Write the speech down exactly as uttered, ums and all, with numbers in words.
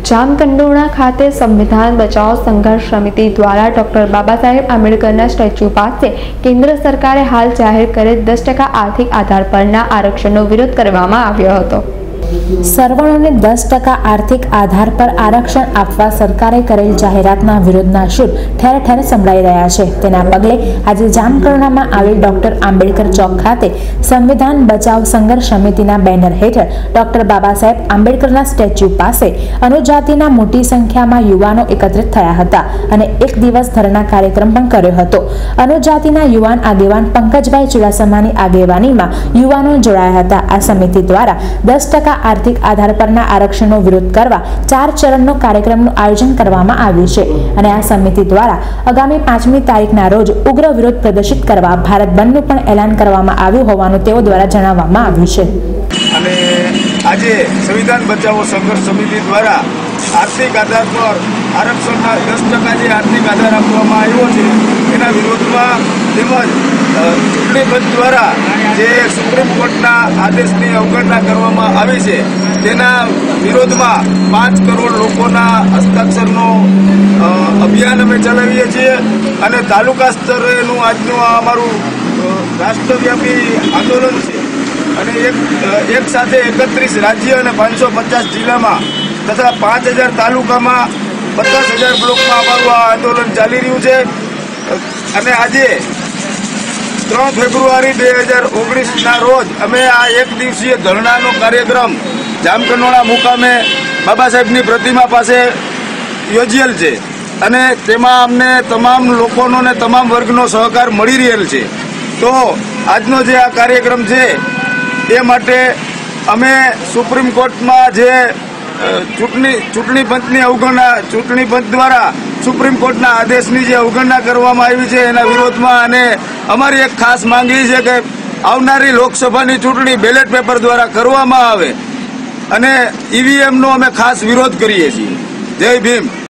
જામકંડોરણા ખાતે સંવિધાન બચાવ સંઘર્ષ સમિતિ દ્વારા ડોક્ટર બાબા સાહેબ આંબેડકરના સ્ટેચ્યુ પાસે કેન્દ્ર સરકારે હાલ જાહેર કરેલ દસ ટકા આર્થિક આધાર પરના આરક્ષણનો વિરોધ કરવામાં આવ્યો હતો। સવર્ણોને દસ ટકા આર્થિક આધાર પર આરક્ષણ આપવા સરકારે કરેલ જાહેરાતના વિરોધના સૂર ઠેર ઠેર સંભળાઈ રહ્યા છે। તેના પગલે આજે જામકંડોરણામાં આવેલ ડોક્ટર આંબેડકર ચોક ખાતે સંવિધાન બચાવ સંઘર્ષ સમિતિના બેનર હેઠળ ડોક્ટર બાબા સાહેબ આંબેડકરના સ્ટેચ્યુ પાસે અનુજાતિના મોટી સંખ્યામાં યુવાનો એકત્રિત થયા હતા અને એક દિવસ ધરના કાર્યક્રમ પણ કર્યો હતો। અનુજાતિના યુવાન આગેવાન પંકજભાઈ ચુડાસમાની આગેવાનીમાં યુવાનો જોડાયા હતા। આ સમિતિ દ્વારા દસ ટકા આર્થિક આધાર પરના આરક્ષણનો વિરોધ કરવા ચાર ચરણનો કાર્યક્રમનું આયોજન કરવામાં આવ્યું છે અને આ સમિતિ દ્વારા આગામી પાંચમી તારીખના રોજ ઉગ્ર વિરોધ પ્રદર્શિત કરવા ભારત બંધનું પણ એલાન કરવામાં આવ્યું હોવાનું તેઓ દ્વારા જણાવવામાં આવ્યું છે। અને આજે સંવિધાન બચાવો સંઘર્ષ સમિતિ દ્વારા આર્થિક આધાર પર આરક્ષણના દસ ટકા જે આર્થિક આધાર આપવામાં આવ્યો છે એના વિરોધમાં તેમજ ચૂંટણી પંચ દ્વારા જે સુપ્રીમ કોર્ટના આદેશની અવગણના કરવામાં આવી છે તેના વિરોધમાં પાંચ કરોડ લોકોના હસ્તાક્ષરનો અભિયાન અમે ચલાવીએ છીએ અને તાલુકા સ્તરેનું આજનું આ અમારું રાષ્ટ્રવ્યાપી આંદોલન છે અને એક એક સાથે એકત્રીસ રાજ્ય અને પાંચસો પચાસ જિલ્લામાં તથા પાંચ હજાર તાલુકામાં પચાસ હજાર બ્લોકમાં અમારું આ આંદોલન ચાલી રહ્યું છે અને આજે ત્રણ ફેબ્રુઆરી બે હજાર ઓગણીસના રોજ અમે આ એક દિવસીય ધરણાનો કાર્યક્રમ જામકંડોરણા મુકામે બાબા સાહેબની પ્રતિમા પાસે યોજેલ છે અને તેમાં અમને તમામ લોકોનો ને તમામ વર્ગનો સહકાર મળી રહેલ છે। તો આજનો જે આ કાર્યક્રમ છે એ માટે અમે સુપ્રીમ કોર્ટમાં જે ચૂંટણી ચૂંટણી પંચની અવગણના ચૂંટણી પંચ દ્વારા સુપ્રીમ કોર્ટના આદેશની જે અવગણના કરવામાં આવી છે એના વિરોધમાં અને અમારી એક ખાસ માંગ એ છે કે આવનારી લોકસભાની ચૂંટણી બેલેટ પેપર દ્વારા કરવામાં આવે અને ઈવીએમનો અમે ખાસ વિરોધ કરીએ છીએ। જય ભીમ।